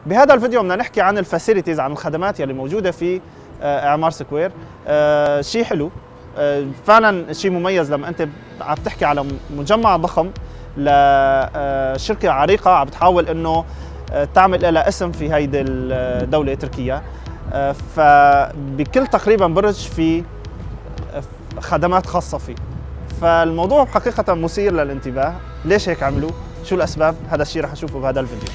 بهذا الفيديو بدنا نحكي عن الفاسيلتيز، عن الخدمات يلي موجوده في اعمار سكوير. شيء حلو فعلا، شيء مميز لما انت عم تحكي على مجمع ضخم لشركه عريقه عم بتحاول انه تعمل لها اسم في هيدي الدوله تركيا. فبكل تقريبا برج في خدمات خاصه فيه، فالموضوع حقيقه مثير للانتباه. ليش هيك عملوا؟ شو الاسباب؟ هذا الشيء رح نشوفه بهذا الفيديو.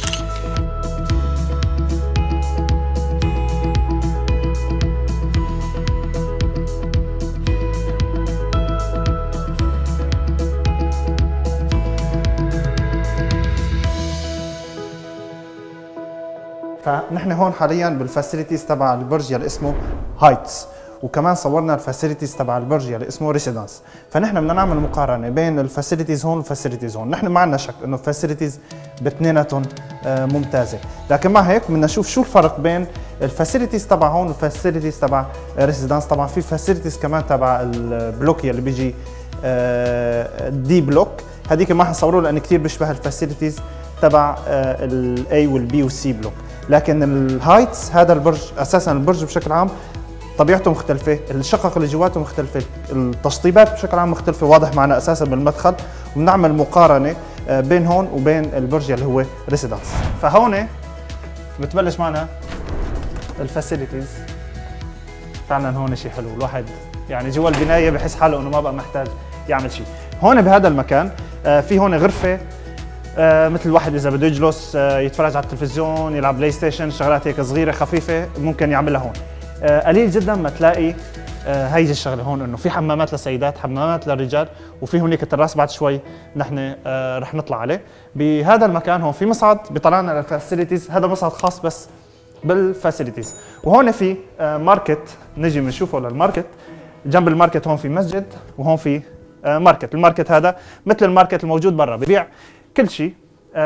فنحن هون حاليا بالفاسيلتيز تبع البرج يلي اسمه هايتس، وكمان صورنا الفاسيلتيز تبع البرج يلي اسمه ريسيدنس. فنحن بدنا نعمل مقارنه بين الفاسيلتيز هون والفاسيلتيز هون. نحن ما عندنا شك انه الفاسيلتيز باثنيناتهم ممتازه، لكن مع هيك بدنا نشوف شو الفرق بين الفاسيلتيز تبع هون والفاسيلتيز تبع ريسيدنس. طبعا في فاسيلتيز كمان تبع البلوك يلي بيجي دي بلوك، هذيك ما حنصوروه لان كثير بيشبه الفاسيلتيز تبع الاي والبي والسي بلوك. لكن الهايتس هذا البرج اساسا البرج بشكل عام طبيعته مختلفه، الشقق اللي جواته مختلفه، التشطيبات بشكل عام مختلفه، واضح معنا اساسا بالمدخل. وبنعمل مقارنه بين هون وبين البرج اللي هو ريسيدنس. فهون بتبلش معنا الفاسيلتيز. فعلا هون شيء حلو، الواحد يعني جوا البنايه بحس حاله انه ما بقى محتاج يعمل شيء. هون بهذا المكان في هون غرفه مثل الواحد اذا بده يجلس يتفرج على التلفزيون، يلعب بلاي ستيشن، شغلات هيك صغيره خفيفه ممكن يعملها هون. قليل جدا ما تلاقي هيجي الشغله هون، انه في حمامات للسيدات، حمامات للرجال، وفي هونيك تراس بعد شوي نحن رح نطلع عليه. بهذا المكان هون في مصعد بيطلعنا للفاسيلتيز، هذا مصعد خاص بس بالفاسيلتيز. وهون في ماركت نجي بنشوفه للماركت. جنب الماركت هون في مسجد، وهون في ماركت. الماركت هذا مثل الماركت الموجود برا، ببيع كل شيء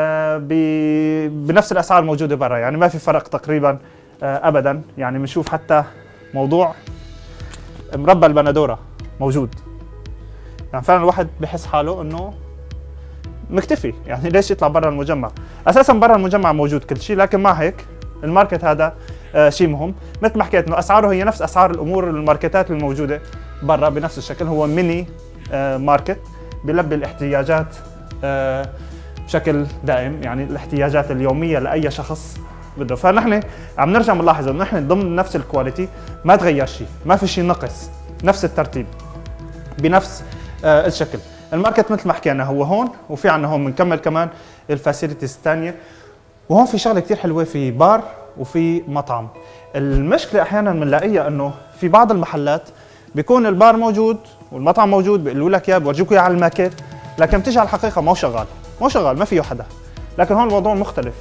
بنفس الاسعار الموجوده برا، يعني ما في فرق تقريبا ابدا. يعني بنشوف حتى موضوع مربى البندوره موجود، يعني فعلا الواحد بحس حاله انه مكتفي. يعني ليش يطلع برا المجمع؟ اساسا برا المجمع موجود كل شيء، لكن مع هيك الماركت هذا شيء مهم. مثل ما حكيت انه اسعاره هي نفس اسعار الامور الماركتات الموجوده برا بنفس الشكل. هو ميني ماركت بيلبي الاحتياجات بشكل دائم، يعني الاحتياجات اليوميه لاي شخص بده. فنحن عم نرجع بنلاحظ انه نحن ضمن نفس الكواليتي ما تغير شيء، ما في شيء نقص، نفس الترتيب بنفس الشكل. الماركت مثل ما حكينا هو هون، وفي عندنا هون بنكمل كمان الفاسيلتيز الثانيه. وهون في شغله كثير حلوه، في بار وفي مطعم. المشكله احيانا بنلاقيها انه في بعض المحلات بيكون البار موجود والمطعم موجود، بيقولوا لك اياه، بورجوك اياه على الماكيت، لكن بتيجي على الحقيقه ما هو شغال، ما فيه حدا. لكن هون الموضوع مختلف.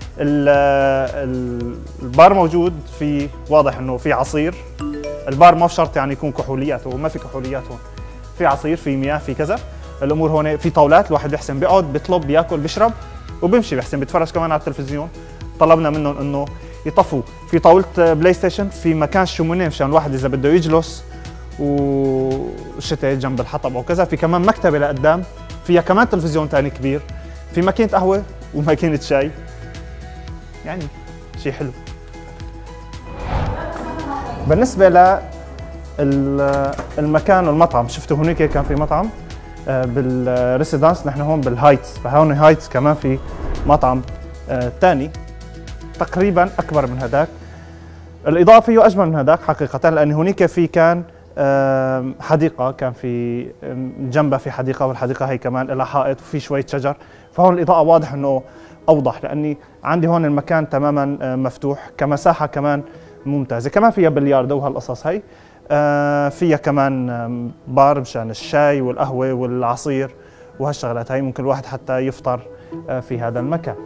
البار موجود، في واضح انه في عصير. البار ما شرط يعني يكون كحوليات، هو ما في كحوليات هون، في عصير، في مياه، في كذا. الامور هون في طاولات، الواحد بيحسن بيقعد بيطلب بياكل بيشرب وبيمشي، بيحسن بيتفرج كمان على التلفزيون. طلبنا منهم انه يطفوا في طاوله بلاي ستيشن، في مكان شومونيه مشان الواحد اذا بده يجلس والشتاء جنب الحطب او كذا. في كمان مكتبه لقدام فيها كمان تلفزيون ثاني كبير، في ماكينه قهوه وماكينه شاي، يعني شيء حلو. بالنسبه للمكان والمطعم، شفتوا هناك كان في مطعم بالريسيدنس، نحن هون بالهايتس. فهون هايتس كمان في مطعم ثاني تقريبا اكبر من هذاك. الاضاءه فيه اجمل من هذاك حقيقه، لان هناك في كان حديقه، كان في جنبها في حديقه، والحديقه هي كمان لها حائط وفي شويه شجر. فهون الاضاءه واضح انه اوضح، لاني عندي هون المكان تماما مفتوح، كمساحه كمان ممتازه. كمان فيها بلياردو وهالقصص هي. فيها كمان بار مشان الشاي والقهوه والعصير وهالشغلات هي. ممكن الواحد حتى يفطر في هذا المكان.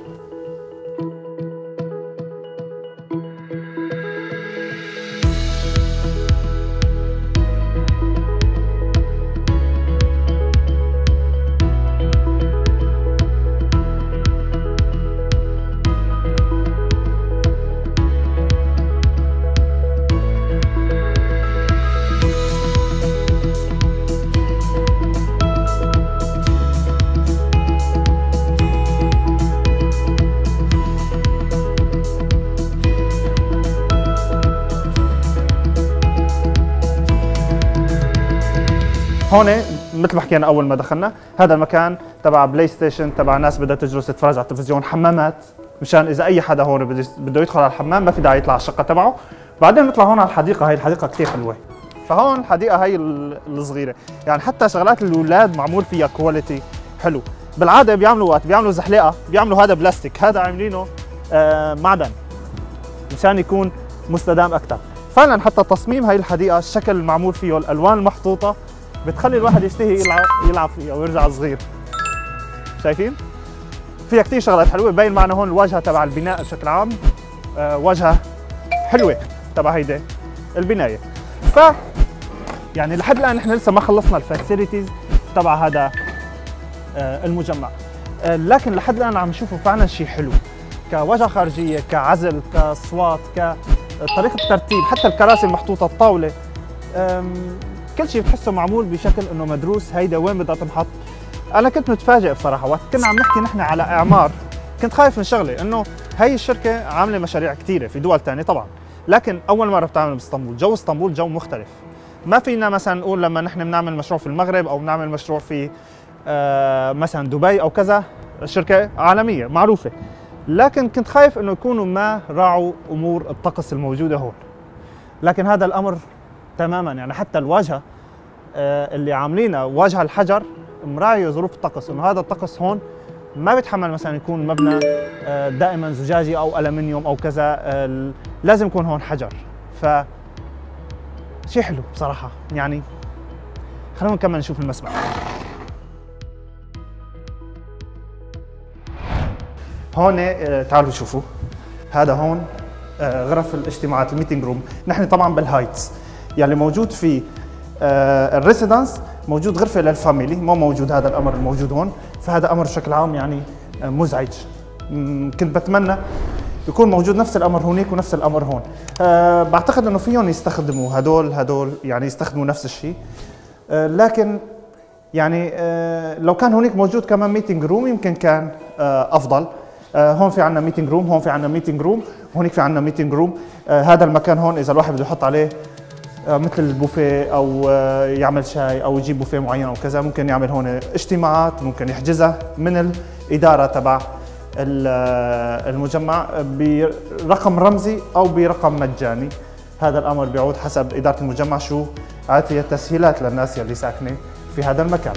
هون مثل ما حكينا اول ما دخلنا، هذا المكان تبع بلاي ستيشن، تبع ناس بدها تجلس تتفرج على التلفزيون، حمامات مشان اذا اي حدا هون بده يدخل على الحمام ما في داعي يطلع على الشقه تبعه. بعدين نطلع هون على الحديقه، هي الحديقه كثير حلوه. فهون الحديقه هي الصغيره، يعني حتى شغلات الاولاد معمول فيها كواليتي حلو. بالعاده بيعملوا زحليقه، بيعملوا هذا بلاستيك، هذا عاملينه معدن مشان يكون مستدام اكثر. فعلا حتى تصميم هي الحديقه، الشكل المعمول فيه، الالوان المحطوطه بتخلي الواحد يشتهي يلعب فيها ويرجع صغير. شايفين؟ فيها كثير شغلات حلوه. بين معنا هون الواجهه تبع البناء بشكل عام، واجهه حلوه تبع هيدي البنايه. ف يعني لحد الان نحن لسه ما خلصنا الفاسيلتيز تبع هذا المجمع، لكن لحد الان عم نشوفه فعلا شيء حلو كواجهه خارجيه، كعزل، كاصوات، كطريقه الترتيب، حتى الكراسي المحطوطه، الطاوله، كل شيء بتحسه معمول بشكل انه مدروس. هيدا وين بدها تنحط. انا كنت متفاجئ بصراحه وقت كنا عم نحكي نحن على اعمار، كنت خايف من شغله انه هي الشركه عامله مشاريع كثيره في دول ثانيه طبعا، لكن اول مره بتعمل باسطنبول. جو اسطنبول جو مختلف. ما فينا مثلا نقول لما نحن بنعمل مشروع في المغرب او بنعمل مشروع في مثلا دبي او كذا، شركه عالميه معروفه، لكن كنت خايف انه يكونوا ما راعوا امور الطقس الموجوده هون. لكن هذا الامر تماما، يعني حتى الواجهه اللي عاملينها، واجهه الحجر، مراعيه ظروف الطقس، انه هذا الطقس هون ما بيتحمل مثلا يكون مبنى دائما زجاجي او الومنيوم او كذا، لازم يكون هون حجر. ف شيء حلو بصراحه. يعني خلونا نكمل نشوف المسبح. هون تعالوا شوفوا، هذا هون غرف الاجتماعات، الميتنج روم. نحن طبعا بالهايتس، يعني موجود في الريسيدنس موجود غرفه للفاميلي، ما موجود هذا الامر الموجود هون. فهذا امر بشكل عام يعني مزعج. كنت بتمنى يكون موجود نفس الامر هونيك ونفس الامر هون. بعتقد انه فيهم يستخدموا هدول يعني يستخدموا نفس الشيء، لكن يعني لو كان هونيك موجود كمان ميتنج روم يمكن كان افضل. هون في عندنا ميتنج روم، هون في عندنا ميتنج روم، وهونيك في عندنا ميتنج روم. هذا المكان هون اذا الواحد بده يحط عليه مثل البوفيه او يعمل شاي او يجيب بوفيه معين او كذا، ممكن يعمل هون اجتماعات، ممكن يحجزها من الاداره تبع المجمع برقم رمزي او برقم مجاني. هذا الامر بيعود حسب اداره المجمع شو عطيت تسهيلات للناس يلي ساكنه في هذا المكان.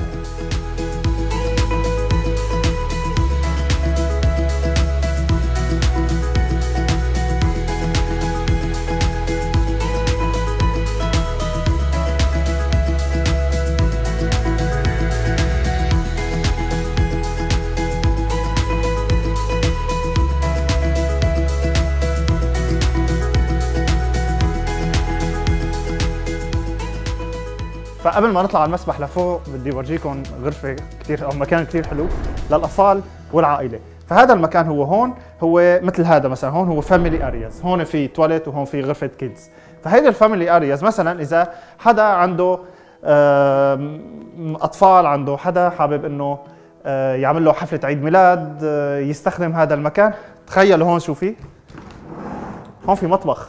فقبل ما نطلع على المسبح لفوق بدي اورجيكم غرفه كثير او مكان كثير حلو للاطفال والعائله. فهذا المكان هو مثل هذا مثلا، هون هو فاميلي ارياز، هون في تواليت وهون في غرفه كيدز. فهيدي الفاميلي ارياز مثلا اذا حدا عنده اطفال، عنده حدا حابب انه يعمل له حفله عيد ميلاد، يستخدم هذا المكان. تخيلوا هون شو في، هون في مطبخ،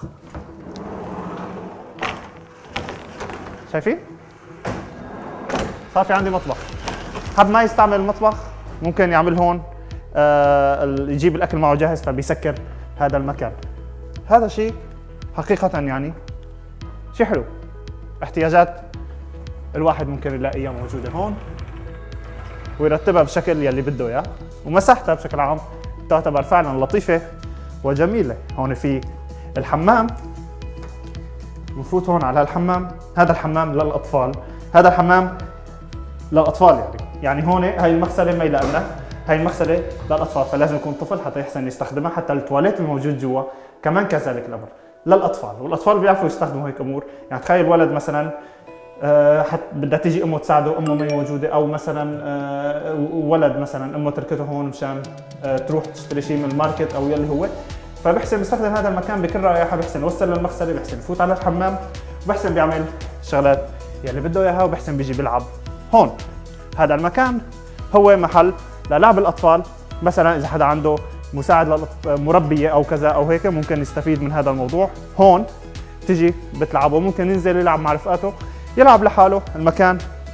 شايفين؟ صار في عندي مطبخ. حاب ما يستعمل المطبخ ممكن يعمل هون يجيب الاكل معه جاهز، فبيسكر هذا المكان. هذا شيء حقيقة يعني شيء حلو. احتياجات الواحد ممكن يلاقيها موجودة هون ويرتبها بشكل يلي بده اياه، ومساحتها بشكل عام تعتبر فعلا لطيفة وجميلة. هون في الحمام، بنفوت هون على الحمام. هذا الحمام للاطفال، هذا الحمام للاطفال يعني هون هاي المغسله ما يلائمنا، هاي المغسله للاطفال، فلازم يكون طفل حتى يحسن يستخدمها. حتى التواليت الموجود جوا كمان كذلك الامر للاطفال، والاطفال بيعرفوا يستخدموا هيك امور. يعني تخيل ولد مثلا بدها تيجي امه تساعده، امه ما موجوده، او مثلا ولد مثلا امه تركته هون مشان تروح تشتري شيء من الماركت او يلي هو، فبحسن يستخدم هذا المكان بكل رايحه، بحسن يوصل للمغسله، بحسن يفوت على الحمام، وبحسن بيعمل شغلات يلي بده اياها، وبحسن بيجي بيلعب هون. هذا المكان هو محل للعب الاطفال، مثلا اذا حدا عنده مساعد مربيه او كذا او هيك ممكن يستفيد من هذا الموضوع. هون تجي بتلعبه، ممكن ينزل يلعب مع رفقاته، يلعب لحاله. المكان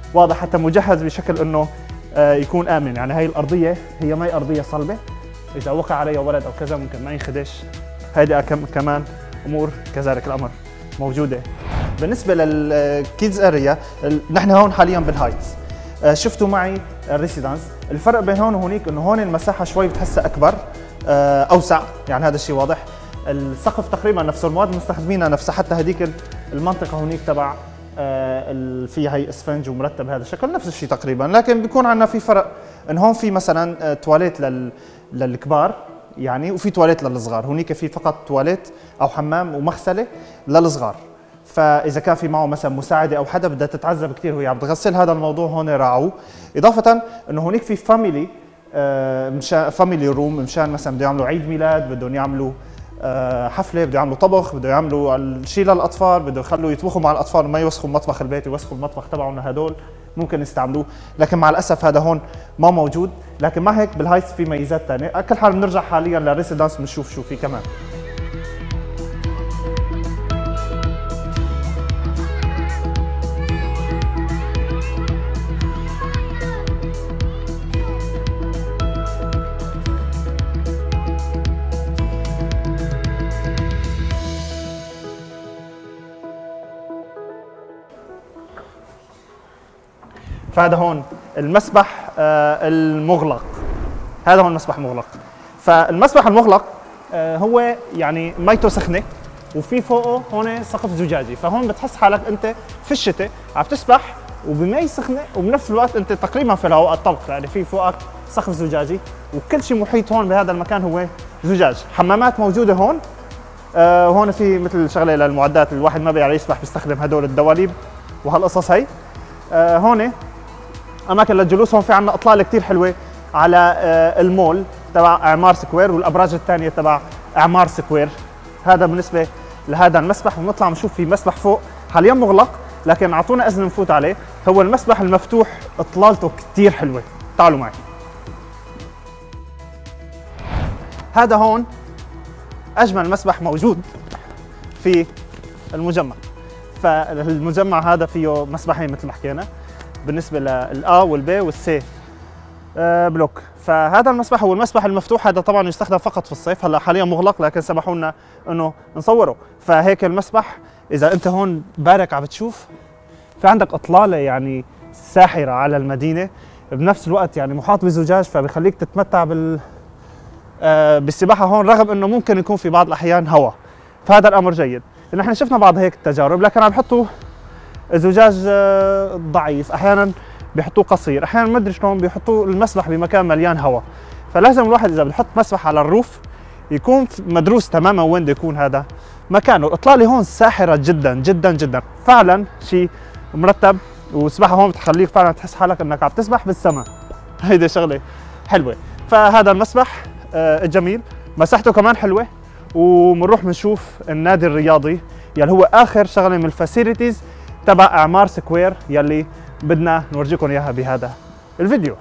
واضح حتى مجهز بشكل انه يكون امن. يعني هي الارضيه هي ما هي ارضيه صلبه، اذا وقع عليها ولد او كذا ممكن ما ينخدش. هيدي كمان امور كذلك الامر موجوده. بالنسبه للكيدز اريا، نحن هون حاليا بالهايتس. شفتوا معي الريسيدنس، الفرق بين هون وهونيك انه هون المساحه شوي بتحسها اكبر، اوسع، يعني هذا الشيء واضح. السقف تقريبا نفسه، المواد المستخدمينها نفسها، حتى هذيك المنطقه هونيك تبع فيها هي اسفنج ومرتب هذا الشكل نفس الشيء تقريبا، لكن بيكون عندنا في فرق انه هون في مثلا تواليت للكبار يعني، وفي تواليت للصغار. هونيك في فقط تواليت او حمام ومغسله للصغار، فاذا كان في معه مثلا مساعده او حدا بدها تتعذب كثير وهي عم تغسل، هذا الموضوع هون راعوه. اضافه انه هونيك في فاميلي، مشان فاميلي روم، مشان مثلا بده يعملوا عيد ميلاد، بدهم يعملوا حفله، بده يعملوا طبخ، بده يعملوا شيء للاطفال، بده يخلوا يطبخوا مع الاطفال، ما يوسخوا مطبخ البيت، يوسخوا المطبخ تبعهم. هدول ممكن يستعملوه، لكن مع الاسف هذا هون ما موجود. لكن مع هيك بالهايتس في ميزات ثانيه. على كل حال بنرجع حاليا للريسيدنس بنشوف شو في كمان. فهذا هون المسبح المغلق. هذا هون مسبح مغلق. فالمسبح المغلق هو يعني ميته سخنه، وفي فوقه هون سقف زجاجي، فهون بتحس حالك انت في الشتاء عم تسبح وبمي سخنه، وبنفس الوقت انت تقريبا في الهواء الطلق، يعني في فوقك سقف زجاجي، وكل شيء محيط هون بهذا المكان هو زجاج. حمامات موجوده هون. هون في مثل شغله للمعدات، الواحد ما بيعرف يسبح بيستخدم هدول الدواليب وهالقصص هي. هون اماكن للجلوس. هون في عندنا اطلاله كثير حلوه على المول تبع اعمار سكوير والابراج الثانيه تبع اعمار سكوير. هذا بالنسبه لهذا المسبح. ونطلع نشوف في مسبح فوق حاليا مغلق، لكن اعطونا اذن نفوت عليه. هو المسبح المفتوح، اطلالته كثير حلوه. تعالوا معي. هذا هون اجمل مسبح موجود في المجمع. فالمجمع هذا فيه مسبحين مثل ما حكينا بالنسبه للآ والبي والسي بلوك. فهذا المسبح هو المسبح المفتوح. هذا طبعا يستخدم فقط في الصيف، هلا حاليا مغلق لكن سمحوا لنا انه نصوره. فهيك المسبح اذا انت هون بارك عم بتشوف في عندك اطلاله يعني ساحره على المدينه، بنفس الوقت يعني محاط بزجاج، فبخليك تتمتع بالسباحه هون، رغم انه ممكن يكون في بعض الاحيان هواء. فهذا الامر جيد. نحن شفنا بعض هيك التجارب، لكن عم بحطوا زجاج ضعيف، احيانا بيحطوه قصير، احيانا ما ادري شلون بيحطوا المسبح بمكان مليان هواء. فلازم الواحد اذا بيحط مسبح على الروف يكون مدروس تماما وين بده يكون هذا مكانه. الاطلاله هون ساحره جدا جدا جدا، فعلا شيء مرتب. والسباحه هون بتخليك فعلا تحس حالك انك عم تسبح بالسماء. هيدي شغله حلوه. فهذا المسبح الجميل، مساحته كمان حلوه. وبنروح بنشوف النادي الرياضي يلي هو اخر شغله من الفاسيلتيز تبع اعمار سكوير يلي بدنا نورجيكم اياها بهذا الفيديو.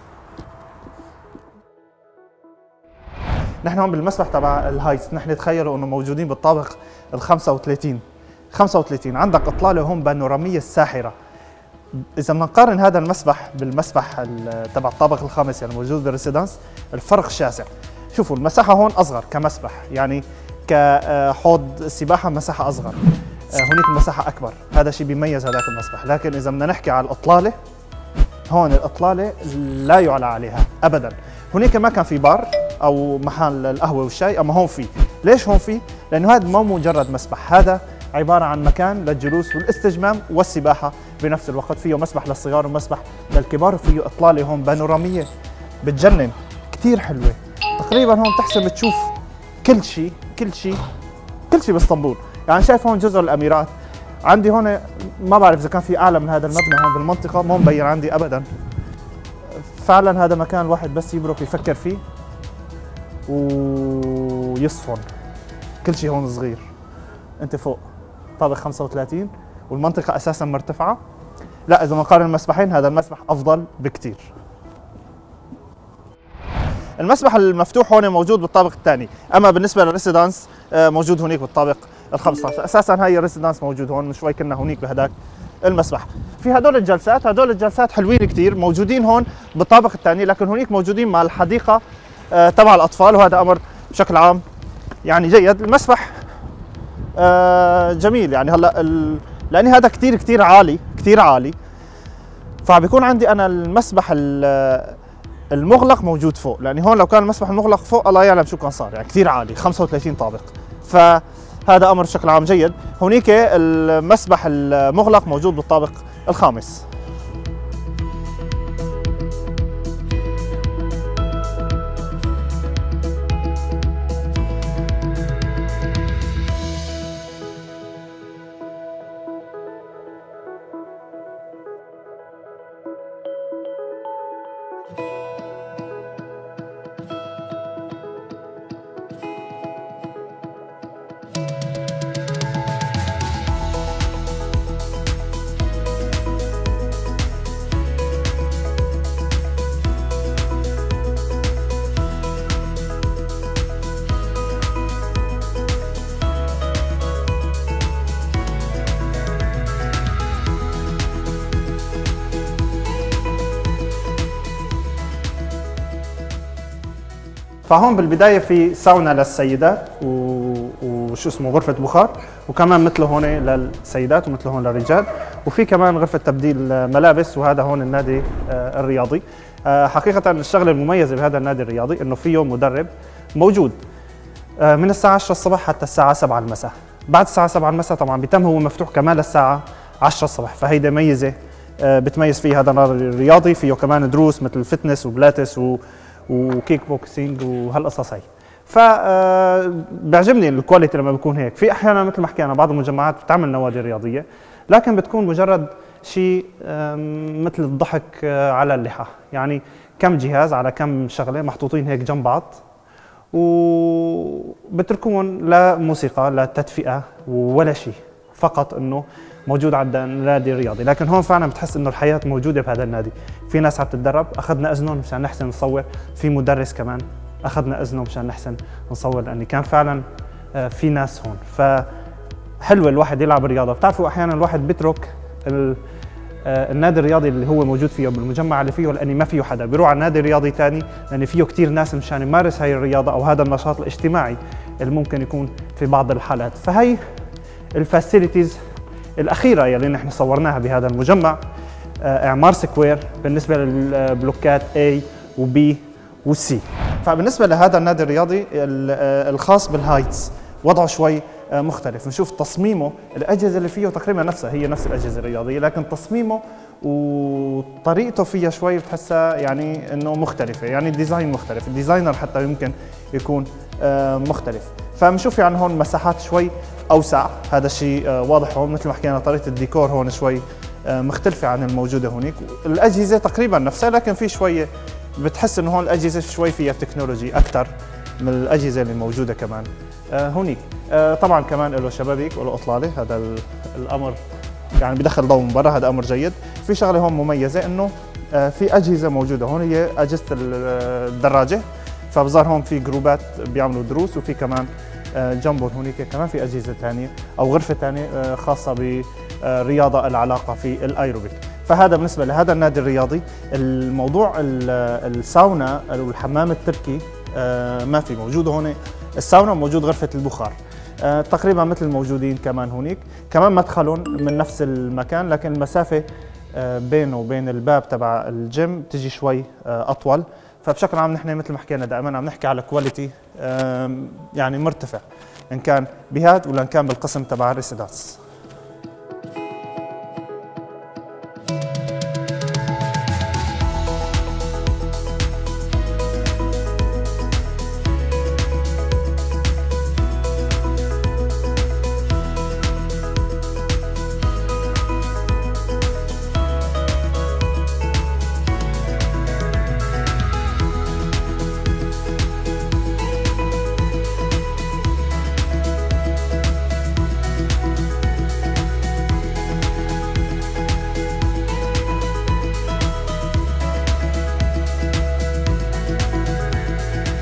نحن هون بالمسبح تبع الهايتس. نحن تخيلوا انه موجودين بالطابق ال 35 عندك اطلاله هون بانوراميه ساحره. اذا بدنا نقارن هذا المسبح بالمسبح تبع الطابق الخامس يعني موجود بالريسيدنس، الفرق شاسع. شوفوا المساحه هون اصغر كمسبح، يعني كحوض سباحه مساحه اصغر. هونيك المساحه اكبر، هذا شيء بيميز هذاك المسبح. لكن اذا بدنا نحكي على الاطلاله، هون الاطلاله لا يعلى عليها ابدا. هونيك ما كان في بار او محل القهوه والشاي، اما هون في. ليش هون في؟ لانه هذا مو مجرد مسبح، هذا عباره عن مكان للجلوس والاستجمام والسباحه بنفس الوقت. فيه مسبح للصغار ومسبح للكبار، وفيه اطلاله هون بانوراميه بتجنن كثير حلوه. تقريبا هون بتحسب تشوف كل شيء باسطنبول. يعني شايف هون جزر الاميرات. عندي هون ما بعرف اذا كان في اعلى من هذا المبنى هون بالمنطقه، مو مبين عندي ابدا. فعلا هذا مكان الواحد بس يبرك يفكر فيه ويصفن. كل شيء هون صغير. انت فوق طابق 35 والمنطقه اساسا مرتفعه. لا اذا بنقارن المسبحين هذا المسبح افضل بكثير. المسبح المفتوح هون موجود بالطابق الثاني، اما بالنسبه للريسيدنس موجود هونيك بالطابق ال 15. اساسا هاي الريسيدنس موجود هون، من شوي كنا هونيك بهداك المسبح. في هدول الجلسات حلوين كثير، موجودين هون بالطابق الثاني، لكن هناك موجودين مع الحديقه تبع الاطفال، وهذا امر بشكل عام يعني جيد. المسبح جميل يعني. هلا لاني هذا كثير عالي، فبيكون عندي انا المسبح المغلق موجود فوق، لاني هون لو كان المسبح المغلق فوق الله يعلم شو كان صار، يعني كثير عالي 35 طابق، فهذا امر بشكل عام جيد. هونيك المسبح المغلق موجود بالطابق الخامس. فهون بالبدايه في ساونا للسيدات وشو اسمه غرفه بخار، وكمان مثله هون للسيدات ومثله هون للرجال، وفي كمان غرفه تبديل ملابس، وهذا هون النادي الرياضي. حقيقه الشغله المميزه بهذا النادي الرياضي انه فيه مدرب موجود من الساعه 10 الصبح حتى الساعه 7 المساء. بعد الساعه 7 المساء طبعا بيتم هو مفتوح كمان للساعه 10 الصبح، فهيدا ميزه بتميز فيه هذا النادي الرياضي. فيه كمان دروس مثل فتنس وبلاتس وكيك بوكسينج وهالقصص هي. بيعجبني الكواليتي لما بيكون هيك. في احيانا مثل ما حكينا بعض المجمعات بتعمل نوادي رياضيه، لكن بتكون مجرد شيء مثل الضحك على اللحى، يعني كم جهاز على كم شغله محطوطين هيك جنب بعض، وبتركون لا موسيقى لا تدفئه ولا شيء، فقط انه موجود عند النادي الرياضي. لكن هون فعلا بتحس انه الحياه موجوده بهذا النادي. في ناس عم تتدرب، اخذنا اذنهم مشان نحسن نصور. في مدرس كمان اخذنا اذنه مشان نحسن نصور، لان كان فعلا في ناس هون. فحلوه الواحد يلعب رياضه. بتعرفوا احيانا الواحد بيترك النادي الرياضي اللي هو موجود فيه بالمجمع اللي فيه، لاني ما فيه حدا، بيروح على نادي رياضي ثاني لان فيه كثير ناس مشان يمارس هاي الرياضه او هذا النشاط الاجتماعي اللي ممكن يكون في بعض الحالات. فهي الفاسيلتيز الأخيرة يلي نحن صورناها بهذا المجمع. إعمار سكوير بالنسبة للبلوكات A و B و C. فبالنسبة لهذا النادي الرياضي الخاص بالهايتس وضعه شوي مختلف. نشوف تصميمه، الأجهزة اللي فيه تقريبا نفسها هي نفس الأجهزة الرياضية، لكن تصميمه وطريقته فيها شوي بتحسها يعني إنه مختلفة، يعني الديزاين مختلف، الديزاينر حتى يمكن يكون مختلف. فبنشوف يعني هون مساحات شوي أوسع، هذا الشيء واضح هون. مثل ما حكينا طريقة الديكور هون شوي مختلفة عن الموجودة هونيك. الأجهزة تقريبا نفسها، لكن في شوية بتحس إنه هون الأجهزة شوي فيها تكنولوجي أكثر من الأجهزة اللي موجودة كمان هونيك. طبعا كمان له شبابيك وله إطلالة، هذا الأمر يعني بدخل ضوء من برا، هذا أمر جيد. في شغلة هون مميزة إنه في أجهزة موجودة هون، هي أجهزة الدراجة. فبظهر هون في جروبات بيعملوا دروس، وفي كمان جنبهم هونيك كمان في أجهزة ثانية أو غرفة ثانية خاصة برياضة العلاقة في الأيروبيك. فهذا بالنسبة لهذا النادي الرياضي. الموضوع الساونا أو الحمام التركي ما في موجود هون. الساونا موجود غرفة البخار تقريبا مثل الموجودين كمان هونيك. كمان مدخلهم من نفس المكان، لكن المسافة بينه وبين الباب تبع الجيم تجي شوي أطول. فبشكل عام نحن مثل ما حكينا دائما عم نحكي على كواليتي يعني مرتفع، ان كان بهاد ولا ان كان بالقسم تبع الريسيدانس.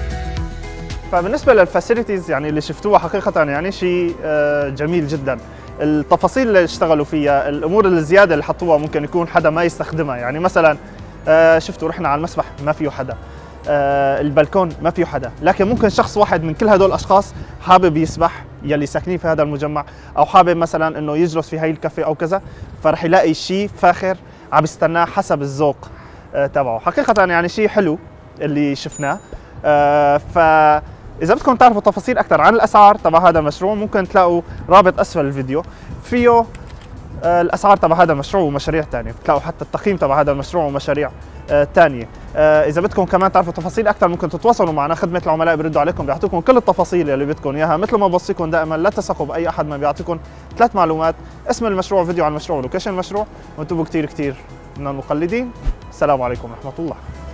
فبالنسبه للفاسيلتيز يعني اللي شفتوها حقيقه يعني شيء جميل جدا. التفاصيل اللي اشتغلوا فيها، الامور الزياده اللي حطوها ممكن يكون حدا ما يستخدمها. يعني مثلا شفتوا رحنا على المسبح ما فيه حدا، البلكون ما فيه حدا، لكن ممكن شخص واحد من كل هدول الاشخاص حابب يسبح يلي ساكنين في هذا المجمع، او حابب مثلا انه يجلس في هاي الكافيه او كذا، فرح يلاقي شيء فاخر عم يستناه حسب الذوق تبعه. حقيقه يعني شيء حلو اللي شفناه. فاذا بدكم تعرفوا تفاصيل اكثر عن الاسعار تبع هذا المشروع ممكن تلاقوا رابط اسفل الفيديو فيه الاسعار تبع هذا المشروع ومشاريع ثانيه، بتلاقوا حتى التقييم تبع هذا المشروع ومشاريع ثانيه. اذا بدكم كمان تعرفوا تفاصيل اكثر ممكن تتواصلوا معنا، خدمه العملاء بيردوا عليكم بيعطوكم كل التفاصيل اللي بدكم اياها. مثل ما بوصيكم دائما لا تثقوا باي احد ما بيعطيكم 3 معلومات: اسم المشروع، فيديو عن المشروع، ولوكيشن المشروع. وانتم كثير من المقلدين. السلام عليكم ورحمه الله.